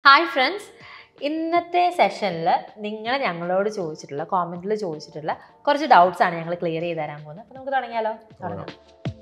Hi friends, ഇന്നത്തെ സെഷനിൽ നിങ്ങൾ ഞങ്ങളോട് ചോദിച്ചിട്ടുള്ള കോമെൻറ്റിൽ ചോദിച്ചിട്ടുള്ള കുറച്ച് ഡൗട്ട്സ് ആണ് ഞങ്ങൾ ക്ലിയർ ചെയ്ത് തരാൻ പോകുന്നത്. അപ്പോൾ നമുക്ക് തുടങ്ങിയാലോ? തുടങ്ങാം.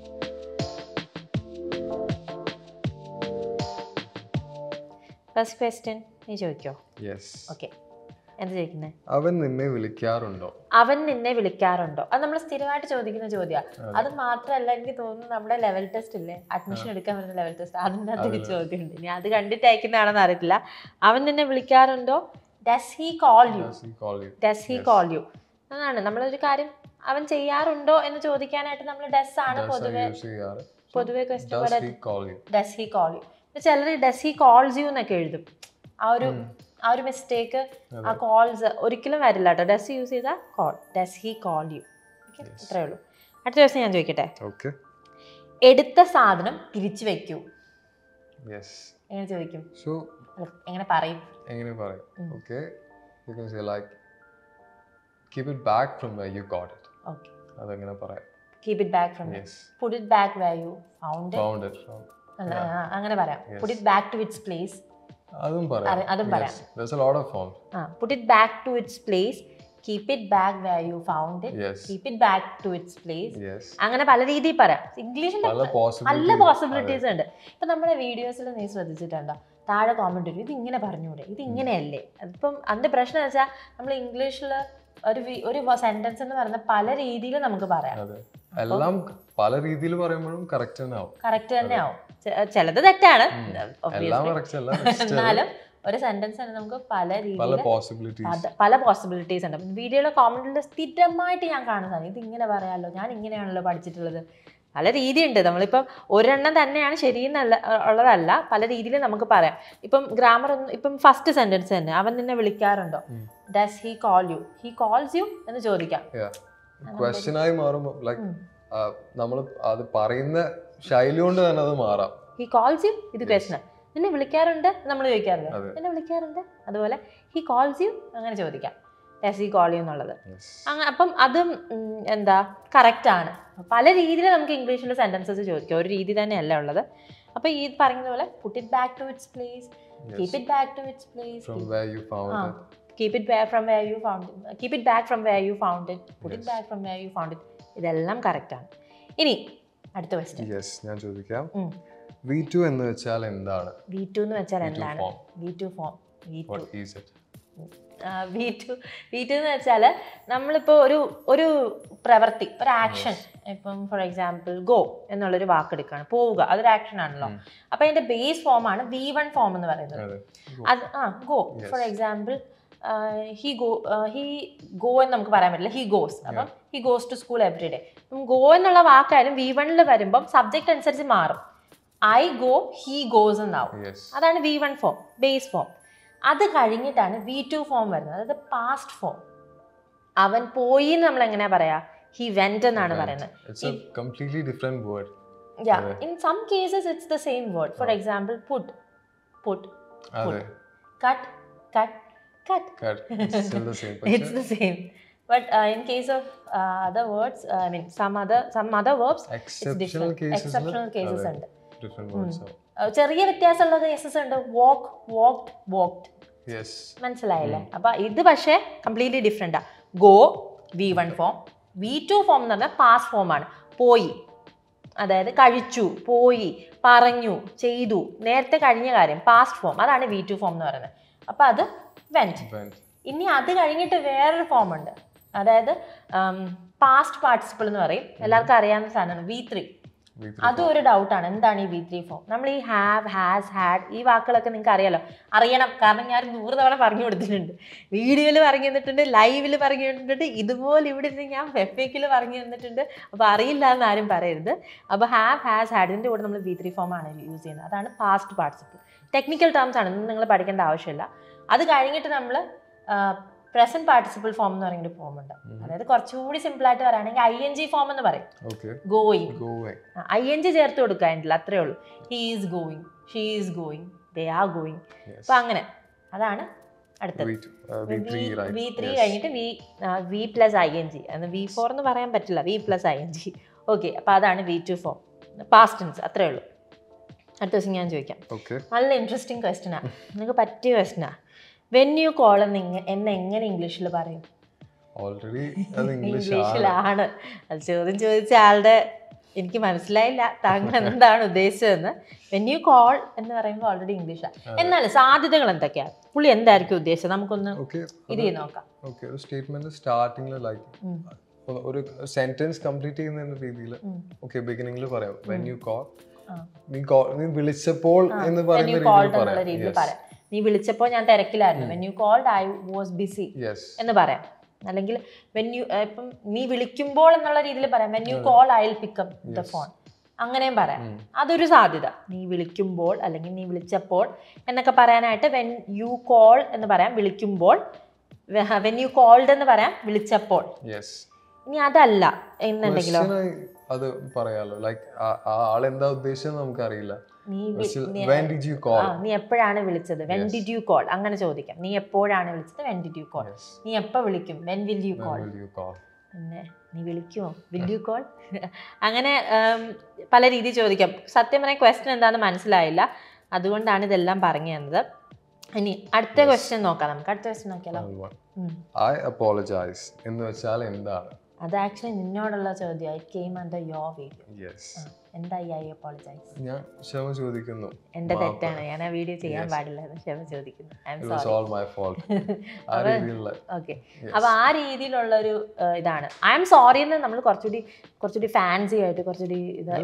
ഫസ്റ്റ് ക്വസ്റ്റ്യൻ നീ ചോദിക്കോ? ഓക്കെ, എന്താ ചോദിക്കുന്നത്? അവൻ നിന്നെ വിളിക്കാറുണ്ടോ? അവൻ നിന്നെ വിളിക്കാറുണ്ടോ? അത് നമ്മൾ സ്ഥിരമായിട്ട് ചോദിക്കുന്ന ചോദ്യമാണ്. അത് മാത്രമല്ല, എനിക്ക് തോന്നുന്നു നമ്മുടെ ലെവൽ ടെസ്റ്റ് ഇല്ലേ, അഡ്മിഷൻ എടുക്കാൻ വരുന്ന ലെവൽ ടെസ്റ്റ്, അതിൻ്റെ അകത്തൊരു ചോദ്യമുണ്ട്. ഇനി അത് കണ്ടിട്ട് അയക്കുന്നതാണെന്ന് അറിയത്തില്ല. അവൻ നിന്നെ വിളിക്കാറുണ്ടോ? Does he call you? Does he call you എന്നാണ് നമ്മളൊരു കാര്യം അവൻ ചെയ്യാറുണ്ടോ എന്ന് ചോദിക്കാനായിട്ട് നമ്മൾ ഡസ് ആണ് പൊതുവെ ക്വസ്റ്റ്യൻ പോലെ. ഡസ് ഹി കോൾ യു, ചിലർ ഡസ് ഹി കോൾസ് യു എന്നൊക്കെ എഴുതും. ആ ഒരു മിസ്റ്റേക്ക്, ആ കോൾസ് ഒരിക്കലും വരില്ല കേട്ടോ. ഡസ് യൂസ് ചെയ്താൽ call, does he call you. അത്രേ ഉള്ളൂ. അടുത്ത ദിവസം ഞാൻ ചോദിക്കട്ടെ, എടുത്ത സാധനം തിരിച്ചു വെക്കൂ. എങ്ങനെ ചോദിക്കും? എങ്ങനെ പറയും? Okay, you can say like keep it back from where you got it. Okay, adengane paraya. Keep it back from it. Put it back where you found it from. അങ്ങനെ പറയാം. Put it back to its place. അതും പറയാം. There's a lot of forms. Put it back to its place. Keep it back where you found it. Keep it back to its place. അങ്ങനെ പല രീതിയിൽ പറയാം. ഇംഗ്ലീഷിൽ നല്ല പോസിബിലിറ്റീസ് ഉണ്ട്. ഇപ്പൊ നമ്മുടെ വീഡിയോസിൽ നീ ശ്രദ്ധിച്ചിട്ടുണ്ടോ, താഴെ കോമന്റ് വരും, ഇത് ഇങ്ങനെ പറഞ്ഞൂടെ, ഇത് ഇങ്ങനെയല്ലേ. അതിപ്പം അതിന്റെ പ്രശ്നം എന്ന് വെച്ചാൽ നമ്മൾ ഇംഗ്ലീഷിൽ ഒരു സെന്റൻസ് എന്ന് പറയുന്ന പല രീതിയിൽ നമുക്ക് പറയാം. എല്ലാം പല രീതിയിൽ പറയുമ്പോഴും കറക്റ്റ് തന്നെ ആവും. ചിലത് തെറ്റാണ്, എന്നാലും ഒരു സെന്റൻസ് തന്നെ നമുക്ക് പല രീതിയിൽ പല പോസിബിലിറ്റീസ് ഉണ്ട്. വീഡിയോയിലെ കോമന്റിൽ സ്ഥിരമായിട്ട് ഞാൻ കാണുന്നതാണ്, ഇത് ഇങ്ങനെ പറയാമല്ലോ, ഞാൻ ഇങ്ങനെയാണല്ലോ പഠിച്ചിട്ടുള്ളത്. പല രീതിയുണ്ട്. നമ്മളിപ്പം ഒരെണ്ണം തന്നെയാണ് ശരിയെന്നല്ല ഉള്ളതല്ല, പല രീതിയിൽ നമുക്ക് പറയാം. ഇപ്പം ഗ്രാമർ ഇപ്പം ഫസ്റ്റ് സെന്റൻസ് തന്നെ, അവൻ നിന്നെ വിളിക്കാറുണ്ടോ? Does he call you? He calls you എന്ന് ചോദിക്കാം. ക്വസ്റ്റ്യനായി മാറുമ്പോൾ നമ്മൾ അത് പറയുന്ന ശൈലി കൊണ്ട് തന്നെ അത് മാറാം. ഹി കോൾസ് യു, ഇത് ക്വസ്റ്റ്യൻ. നിന്നെ വിളിക്കാറുണ്ട് നമ്മൾ ചോദിക്കാറില്ല, നിന്നെ വിളിക്കാറുണ്ട്. അതുപോലെ ഹി കോൾസ് യു അങ്ങനെ ചോദിക്കാം, ഡസ് ഹി കോൾ യു എന്നുള്ളത്. അപ്പം അതും എന്താ കറക്റ്റ് ആണ്. പല രീതിയിൽ നമുക്ക് ഇംഗ്ലീഷിൽ സെന്റൻസസ് ചോദിക്കാം, ഒരു രീതി തന്നെയല്ല ഉള്ളത്. അപ്പോൾ ഈ പറയുന്ന പോലെ put it back to its place, keep it back to its place, from where you found it, keep it back from where you found it, keep it back from where you found it, put it back from where you found it. ഇതെല്ലാം correct ആണ്. ഇനി അടുത്ത question. ഞാൻ ചോദിക്കാം, V2 എന്ന് വെച്ചാൽ എന്താണ്? V2 എന്ന് വെച്ചാൽ എന്താണ്? V2 form. What is it? V2 എന്ന് വെച്ചാൽ നമ്മളിപ്പോൾ ഒരു പ്രവൃത്തി, ഒരു ആക്ഷൻ, ഇപ്പം ഫോർ എക്സാമ്പിൾ ഗോ എന്നുള്ളൊരു വാക്ക് എടുക്കുകയാണ്, പോവുക, അതൊരു ആക്ഷൻ ആണല്ലോ. അപ്പം അതിൻ്റെ ബേസ് ഫോമാണ് V1 ഫോം എന്ന് പറയുന്നത്. അത് go, for example he go എന്ന് നമുക്ക് പറയാൻ പറ്റില്ല, ഹി ഗോസ്. അപ്പം he goes to school every day. Go എന്നുള്ള വാക്കായാലും V1 വരുമ്പം സബ്ജക്റ്റ് അനുസരിച്ച് മാറും. ഐ ഗോ, ഹി ഗോസ് എന്നാവും. അതാണ് V1 ഫോം, ബേസ് ഫോം. അത് കഴിഞ്ഞിട്ടാണ് V2 ഫോം വരുന്നത്, അതായത് പാസ്റ്റ് ഫോം. അവൻ പോയി എന്ന് നമ്മൾ എങ്ങനെയാ പറയാ? ഹി വെന്റ് എന്നാണ് പറയുന്നത്. In some cases it's the same word. For example, put. Cut. It's still the same. It's the same. But in case of other words, I mean some other verbs, exceptional cases ഉണ്ട്. Different words. ചെറിയ വ്യത്യാസമുള്ളത് cases ഉണ്ട്. walked. മനസ്സിലായില്ലേ? അപ്പൊ ഇത് പക്ഷേ completely ഡിഫറെന്റാ. Go V1 form, V2 form എന്ന് പറഞ്ഞാൽ പാസ്റ്റ് ഫോം ആണ്. പോയി, അതായത് കഴിച്ചു, പോയി, പറഞ്ഞു, ചെയ്തു, നേരത്തെ കഴിഞ്ഞ കാര്യം, പാസ്റ്റ് ഫോം. അതാണ് V2 ഫോം എന്ന് പറയുന്നത്. അപ്പൊ അത് വെന്റ്. ഇനി അത് കഴിഞ്ഞിട്ട് വേറൊരു ഫോം ഉണ്ട്, അതായത് പാസ്റ്റ് പാർട്ടിസിപ്പിൾ എന്ന് പറയും. എല്ലാവർക്കും അറിയാവുന്ന സാധനമാണ് V3. അതും ഒരു ഡൗട്ടാണ്, എന്താണ് ഈ V3 ഫോം? നമ്മൾ ഈ ഹാവ്, ഹാസ്, ഹാഡ് ഈ വാക്കുകളൊക്കെ നിങ്ങൾക്ക് അറിയണം. കാരണം ഞാൻ 100 തവണ പറഞ്ഞു കൊടുത്തിട്ടുണ്ട്, വീഡിയോയിൽ പറഞ്ഞു തന്നിട്ടുണ്ട്, ലൈവിൽ പറഞ്ഞു തന്നിട്ടുണ്ട്, ഇതുപോലെ ഇവിടെ ഇരുന്ന് ഞാൻ FAQൽ പറഞ്ഞു തന്നിട്ടുണ്ട്. അപ്പോൾ അറിയില്ല എന്ന് ആരും പറയരുത്. അപ്പോൾ ഹാവ്, ഹാസ്, ഹാഡ് ഇതിൻ്റെ കൂടെ നമ്മൾ V3 ഫോമാണ് യൂസ് ചെയ്യുന്നത്. അതാണ് പാസ്റ്റ് പാർട്ടിസിപ്പിൾ. ടെക്നിക്കൽ ടേംസ് ആണ്, ഇന്ന് നിങ്ങൾ പഠിക്കേണ്ട ആവശ്യമില്ല. അത് കഴിഞ്ഞിട്ട് നമ്മൾ പ്രസന്റ് പാർട്ടിസിപ്പിൾ ഫോം എന്ന് പറയുന്ന ഫോം ഉണ്ട്. അതായത് കുറച്ചുകൂടി സിമ്പിൾ ആയിട്ട് പറയുകയാണെങ്കിൽ ING ഫോം എന്ന് പറയും. ഗോയിങ്, ING ചേർത്ത് കൊടുക്കാനില്ല, അത്രേ ഉള്ളൂ. He is going, she is going, they are going. അപ്പൊ അങ്ങനെ അതാണ് അടുത്തത്. V3 കഴിഞ്ഞിട്ട് V+ING. V4 എന്ന് പറയാൻ പറ്റില്ല, V+ING. ഓക്കെ, അപ്പൊ അതാണ് V2 ഫോം, പാസ്റ്റ് ടെൻസ്. അത്രേ ഉള്ളൂ. അടുത്ത ദിവസം ഞാൻ ചോദിക്കാം. ഓക്കെ. നല്ല ഇൻട്രസ്റ്റിംഗ് ക്വസ്റ്റ്യനാ, നിങ്ങൾക്ക് പറ്റിയ ക്വസ്റ്റ്യനാ. വെൻ യു കോൾ എന്ന് എങ്ങനെ ഇംഗ്ലീഷിൽ പറയും? ഓൾറെഡി അത് ഇംഗ്ലീഷിലാണ്. അത് ചോദ്യം ചോദിച്ച ആളുടെ എനിക്ക് മനസ്സിലായില്ല താങ്കൾ എന്താണ് ഉദ്ദേശിച്ചതെന്ന്. വെൻ യു കോൾ എന്ന് പറയുമ്പോൾ ഓൾറെഡി ഇംഗ്ലീഷാണ്. എന്നാലും സാധ്യതകൾ എന്തൊക്കെയാണ്, പുള്ളി എന്തായിരിക്കും ഉദ്ദേശിച്ചത്, നമുക്കൊന്ന് ഇത് ചെയ്ത് നോക്കാം. ഓക്കെ. ഒരു സ്റ്റേറ്റ്മെന്റ് സ്റ്റാർട്ടിങ്ങിൽ ലൈക്ക് ഒരു സെന്റൻസ് കംപ്ലീറ്റ് ചെയ്യുന്ന രീതിയിൽ ഓക്കെ ബിഗിനിങ്ങിൽ പറയാം വെൻ യു കോൾ, നീ വിളിച്ചപ്പോൾ എന്ന് പറയുന്ന രീതിയിൽ പറയാം. നീ വിളിച്ചപ്പോൾ ഞാൻ തിരക്കിലായിരുന്നു, when you called I was busy എന്ന് പറയാം. അല്ലെങ്കിൽ വെൻ യു ഇപ്പം നീ വിളിക്കുമ്പോൾ എന്നുള്ള രീതിയിൽ പറയാം, when you call I will pick up the phone, അങ്ങനെയും പറയാം. അതൊരു സാധ്യത. നീ വിളിക്കുമ്പോൾ അല്ലെങ്കിൽ നീ വിളിച്ചപ്പോൾ എന്നൊക്കെ പറയാനായിട്ട് വെൻ യു കോൾ എന്ന് പറയാം, വിളിക്കുമ്പോൾ. വെൻ യു കോൾഡ് എന്ന് പറയാം, വിളിച്ചപ്പോൾ. ഇനി അതല്ല എന്നുണ്ടെങ്കിലോ അത് പറയാലോ, ലൈക്ക് ആളെന്താ ഉദ്ദേശിച്ചത് നമുക്കറിയില്ല. നീ എപ്പോഴാണ് വിളിച്ചത്, വെൻ ഡിഡ് യു കോൾ, അങ്ങനെ ചോദിക്കാം. നീ എപ്പോഴാണ് വിളിച്ചത്, വെൻ ഡിഡ് യു കോൾ. നീ എപ്പോൾ വിളിക്കും, വെൻ വിൽ യു കോൾ. പിന്നെ നീ വിളിക്കുമോ, വിൽ യു കോൾ. അങ്ങനെ പല രീതിയിൽ ചോദിക്കാം. സത്യം പറഞ്ഞ ക്വസ്റ്റ്യൻ എന്താണെന്ന് മനസ്സിലായില്ല, അതുകൊണ്ടാണ് ഇതെല്ലാം പറഞ്ഞു തന്നത്. ഇനി അടുത്ത ക്വസ്റ്റ്യൻ നോക്കാം. നമുക്ക് അടുത്ത ക്വസ്റ്റ്യൻ നോക്കിയാലോ. ഐ അപ്പോളജൈസ് എന്ന് വെച്ചാൽ എന്താണ്? അത് ആക്ച്വലി നിന്നോടുള്ള ചോദ്യം. It came under your video. എന്തായി ഐ അപ്പോളജൈസ്? ഞാൻ ക്ഷമ ചോദിക്കുന്നു. എന്റെ തെറ്റാണ്, ഞാൻ ആ വീഡിയോ ചെയ്യാൻ പാടില്ലായിരുന്നു. ക്ഷമ ചോദിക്കുന്നു. ഓക്കെ. അപ്പൊ ആ രീതിയിലുള്ള ഒരു ഇതാണ് ഐ എം സോറി എന്ന് നമ്മൾ കുറച്ചുകൂടി ഫാൻസി ആയിട്ട് കുറച്ചുകൂടി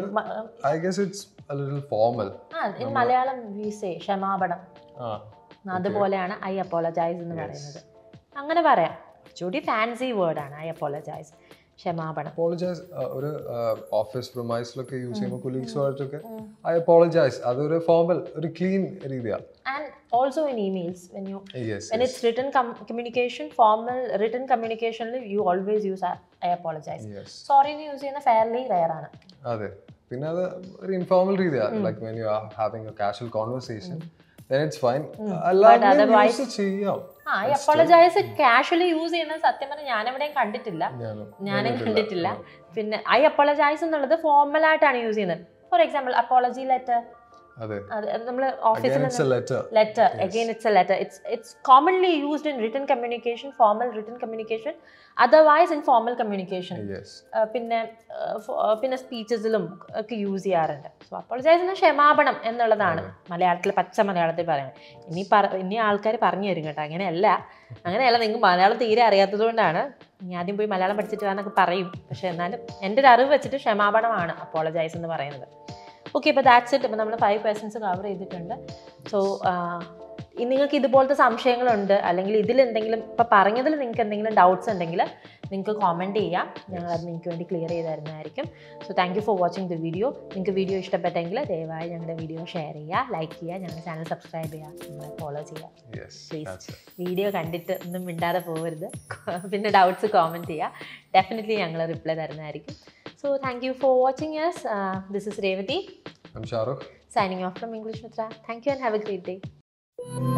മലയാളം ക്ഷമാപണം, അതുപോലെയാണ് ഐ അപ്പോളജൈസ് എന്ന് പറയുന്നത്. അങ്ങനെ പറയാം, കുറച്ചുകൂടി ഫാൻസി വേർഡാണ് ഐ അപ്പോളജൈസ്, ക്ഷമാപണം. അപ്പോളജൈസ് ഒരു ഓഫീസ് പ്രൊമൈസിലൊക്കെ യൂസ് ചെയ്യുമ്പോൾ കൊളീഗ്സുമായിട്ടൊക്കെ ഐ അപ്പോളജൈസ്, അതൊരു ഫോർമൽ ഒരു ക്ലീൻ രീതിയാണ്. And also in emails when it's written communication, formal written communication, you always use I apologize. Sorry എന്ന് യൂസ് ചെയ്യുന്ന fairly rare ആണ്. അതെ. പിന്നെ അത് ഒരു ഇൻഫോർമൽ രീതിയാണ്, like when you are having a casual conversation then it's fine. Otherwise ചെയ്യാം. I apologize casually use ചെയ്യുന്നത് സത്യം പറഞ്ഞാൽ ഞാനെവിടെയും കണ്ടിട്ടില്ല. പിന്നെ ഐ അപ്പോളജൈസ് എന്നുള്ളത് ഫോർമൽ ആയിട്ടാണ് യൂസ് ചെയ്യുന്നത്. ഫോർ എക്സാമ്പിൾ അപ്പോളജി ലെറ്റർ, നമ്മൾ ഓഫീസിൽ letter, again it's a letter. It's commonly used in written communication, formal written communication, otherwise in formal communication. പിന്നെ സ്പീച്ചസിലും ഒക്കെ യൂസ് ചെയ്യാറുണ്ട്. സോ അപ്പോളജൈസ് എന്ന ക്ഷമാപണം എന്നുള്ളതാണ് മലയാളത്തിൽ, പച്ച മലയാളത്തിൽ പറയുന്നത്. ഇനി ആൾക്കാർ പറഞ്ഞു തരും കേട്ടോ, അങ്ങനെയല്ല. നിങ്ങൾക്ക് മലയാളം തീരെ അറിയാത്തത് കൊണ്ടാണ്. ഇനി ആദ്യം പോയി മലയാളം പഠിച്ചിട്ട് എന്നൊക്കെ പറയും. പക്ഷെ എന്നാലും എൻ്റെ ഒരു അറിവ് വെച്ചിട്ട് ക്ഷമാപണമാണ് അപ്പോളജൈസ് എന്ന് പറയുന്നത്. ഓക്കെ, അപ്പോൾ ദാറ്റ്സ് ഇറ്റ്. അപ്പോൾ നമ്മൾ 5 questions കവർ ചെയ്തിട്ടുണ്ട്. സോ നിങ്ങൾക്ക് ഇതുപോലത്തെ സംശയങ്ങളുണ്ട്, അല്ലെങ്കിൽ ഇതിലെന്തെങ്കിലും ഇപ്പോൾ പറഞ്ഞതിൽ നിങ്ങൾക്ക് എന്തെങ്കിലും ഡൗട്ട്സ് ഉണ്ടെങ്കിൽ നിങ്ങൾക്ക് കോമെൻറ്റ് ചെയ്യാം, ഞങ്ങളത് നിങ്ങൾക്ക് വേണ്ടി ക്ലിയർ ചെയ്ത് തരുന്നതായിരിക്കും. So thank you for watching the video. നിങ്ങൾക്ക് വീഡിയോ ഇഷ്ടപ്പെട്ടെങ്കിൽ ദയവായി ഞങ്ങളുടെ വീഡിയോ ഷെയർ ചെയ്യുക, ലൈക്ക് ചെയ്യുക, ഞങ്ങളുടെ ചാനൽ സബ്സ്ക്രൈബ് ചെയ്യുക, നമ്മളെ ഫോളോ ചെയ്യുക. പ്ലീസ് വീഡിയോ കണ്ടിട്ട് ഒന്നും മിണ്ടാതെ പോകരുത്. പിന്നെ ഡൗട്ട്സ് കോമെൻറ്റ് ചെയ്യുക, ഡെഫിനറ്റ്ലി ഞങ്ങൾ റിപ്ലൈ തരുന്നതായിരിക്കും. So thank you for watching us. This is Revati. I'm Shahrukh. Signing off from English Mitra. Thank you and have a great day.